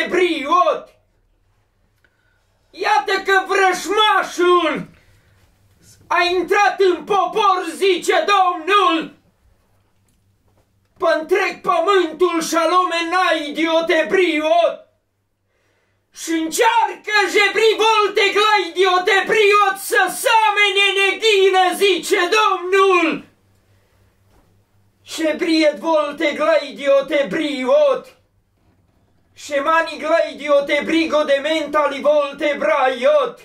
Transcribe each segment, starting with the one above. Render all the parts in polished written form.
idiote briot. Iată că vrășmașul a intrat în popor, zice Domnul, pe-ntreg pământul și-al omena idiote briot. Și încearcă jebrivolte la idiote briot să samene neghină, zice Domnul. Shebriet volte la idiote briot. Shemani la idiote brigo de mentali volte braiot.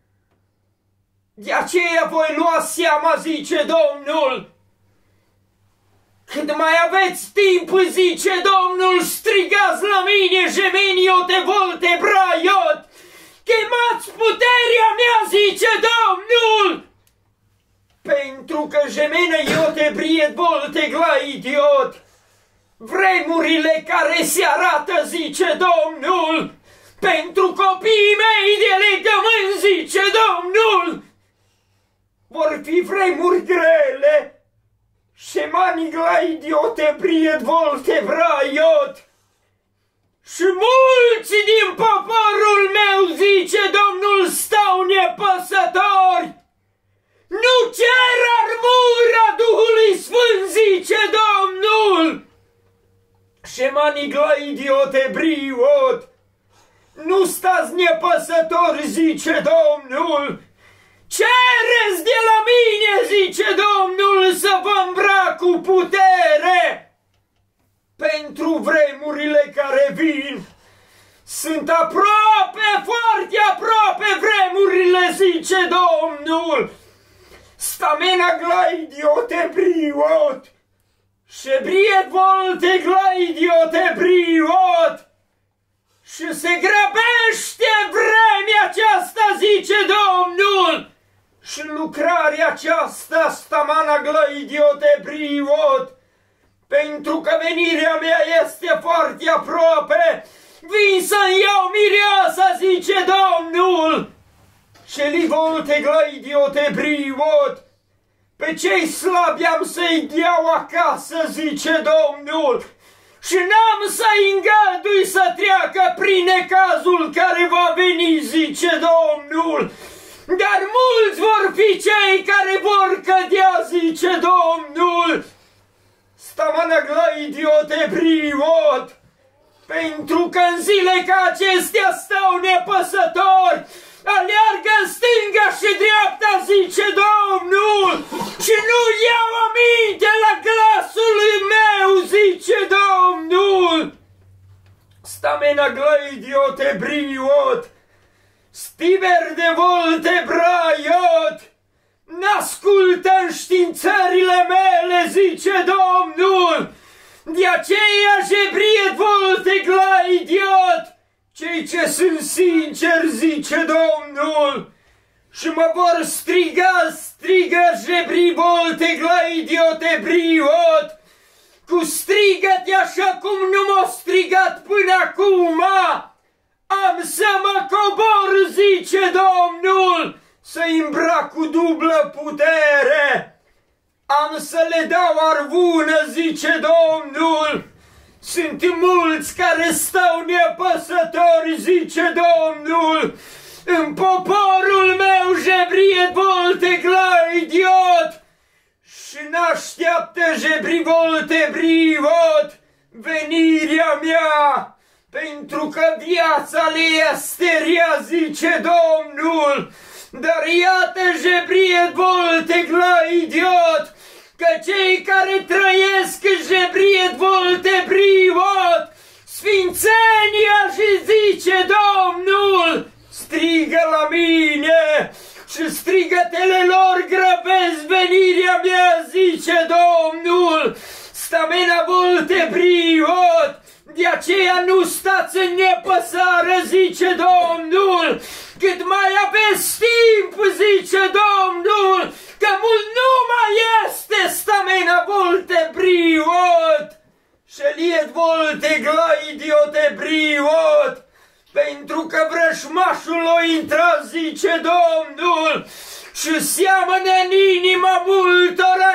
De aceea voi lua seama, zice Domnul. Când mai aveți timp, zice Domnul, strigați la mine, jemeniote volte braiot. Chemați puterea mea, zice Domnul. Pentru că jemenă iote briet volte gla idiot. Vremurile care se arată, zice Domnul, pentru copiii mei de legământ, zice Domnul, vor fi vremuri grele. Shemani gla idiote briet volte braiot. Și mulți din poporul meu, zice Domnul, stau nepăsători. Nu cer armura Duhului Sfânt, zice Domnul. Shemani gla idiote briot. Nu stați nepăsători, zice Domnul. Cereți de la mine, zice Domnul, să vă îmbrac cu putere. Pentru vremurile care vin. Sunt aproape, foarte aproape vremurile, zice Domnul. Stamena gla idiote briot. Shebriet volte gla idiote briot. Și se grăbește vremea aceasta, zice Domnul. Și lucrarea aceasta, stamana gla idiote briot. Pentru că venirea mea este foarte aproape. Vin să-mi iau mireasa, zice Domnul. Și li volte gla idiote briot. Pe cei slabi am să-i iau acasă, zice Domnul. Și n-am să-i îngădui să treacă prin necazul care va veni, zice Domnul. Dar mulți vor fi cei care vor cădea, zice Domnul. Stamana gla idiote briot. Pentru că în zile ca acestea stau nepăsători. Aleargă în stânga și dreapta, zice Domnul. Și nu iau aminte la glasul meu, zice Domnul. Stamena gla idiote briot. Stiber de volte braiot. N-ascultă înștiințările mele, zice Domnul. De aceea jebriet volte gla idiot. Cei ce sunt sinceri, zice Domnul, și mă vor striga, strigă jebri volte gla idiote briot, cu strigăte așa cum nu m-a strigat până acum. Am să mă cobor, zice Domnul, să-i îmbrac cu dublă putere. Am să le dau arvună, zice Domnul. Sunt mulți care stau nepăsători, zice Domnul. În poporul meu jebriet volte gla idiot. Și n-așteaptă jebri volte briot venirea mea. Pentru că viața le este rea, zice Domnul. Dar iată jebriet volte gla idiot. Că cei care trăiesc jebriet volte briot, sfințenia și zice Domnul, strigă la mine și strigătele lor grăbesc venirea mea, zice Domnul. Stamena volte briot. De aceea nu stați în nepăsare, zice Domnul, cât mai aveți timp, zice Domnul, că mult nu mai este stamena volte briot. Sheliet volte gla idiote briot. Pentru că vrășmașul o intra, zice Domnul, și seamănă în inima multora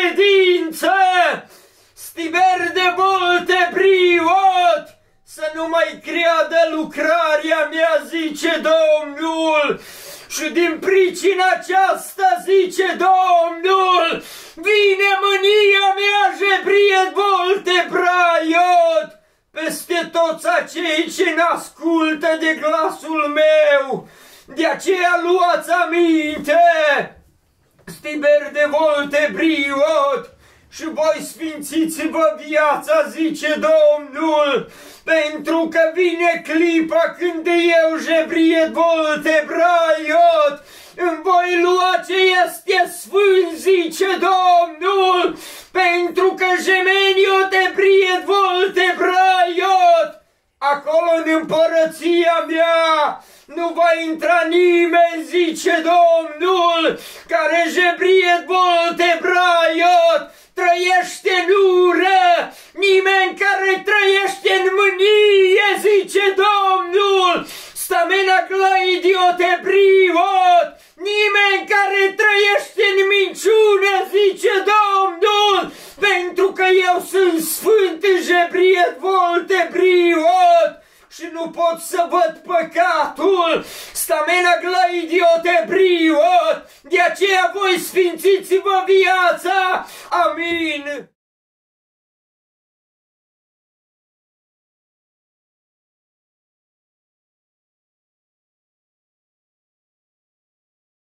necredință. Stiber de volte briot, să nu mai creadă lucrarea mea, zice Domnul. Și din pricina aceasta, zice Domnul, vine mânia mea, jebriet volte braiot, peste toți acei ce n-ascultă de glasul meu. De aceea luați aminte, stiber de volte briot, și voi sfințiți-vă viața, zice Domnul, pentru că vine clipa când eu, jebriet volte braiot, îmi voi lua ce este sfânt, zice Domnul, pentru că gemenio te briet volte braiot, acolo în împărăția mea nu va intra nimeni, zice Domnul, care jebriet volte braiot, trăiește în ură, nimeni care trăiește în mânie, zice Domnul, stamena glaidiote briot, nimeni care trăiește în minciună, zice Domnul, pentru că eu sunt sfânt, jebriet volte briot, și nu pot să văd păcatul, stamena glaidiote briot, de aceea voi sfințiți-vă viața. Amin.